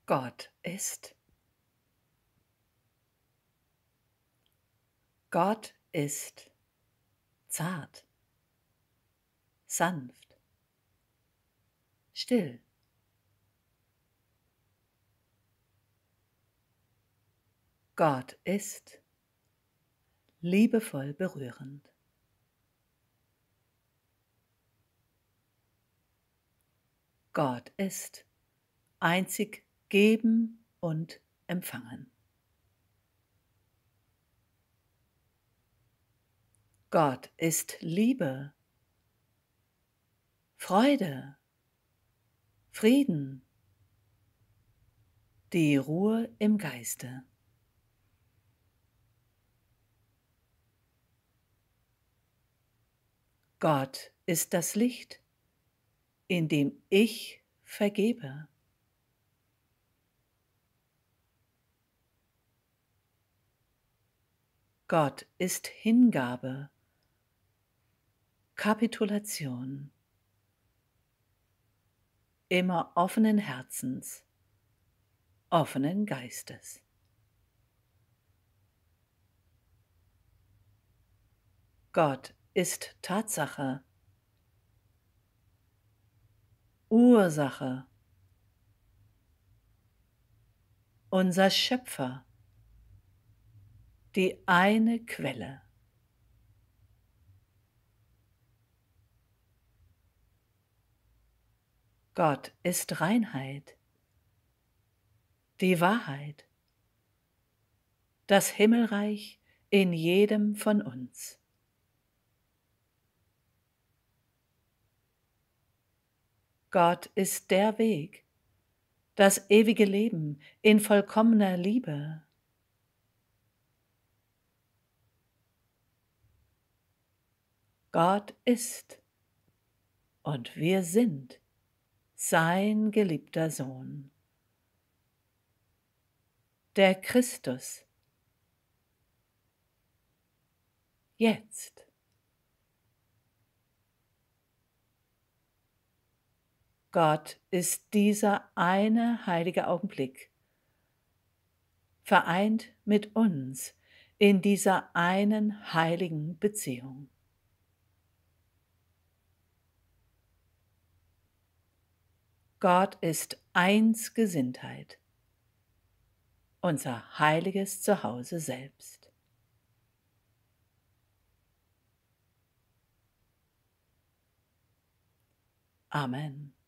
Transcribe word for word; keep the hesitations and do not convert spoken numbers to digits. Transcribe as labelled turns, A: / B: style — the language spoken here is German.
A: Gott ist. Gott ist zart, sanft, still. Gott ist liebevoll berührend. Gott ist einzig geben und empfangen. Gott ist Liebe, Freude, Frieden, die Ruhe im Geiste. Gott ist das Licht, in dem ich vergebe. Gott ist Hingabe, Kapitulation, immer offenen Herzens, offenen Geistes. Gott ist Tatsache, Ursache, unser Schöpfer, die eine Quelle. Gott ist Reinheit, die Wahrheit, das Himmelreich in jedem von uns. Gott ist der Weg, das ewige Leben in vollkommener Liebe. Gott ist und wir sind sein geliebter Sohn, der Christus, jetzt. Gott ist dieser eine heilige Augenblick, vereint mit uns in dieser einen heiligen Beziehung. Gott ist Einsgesinntheit, unser heiliges Zuhause selbst. Amen.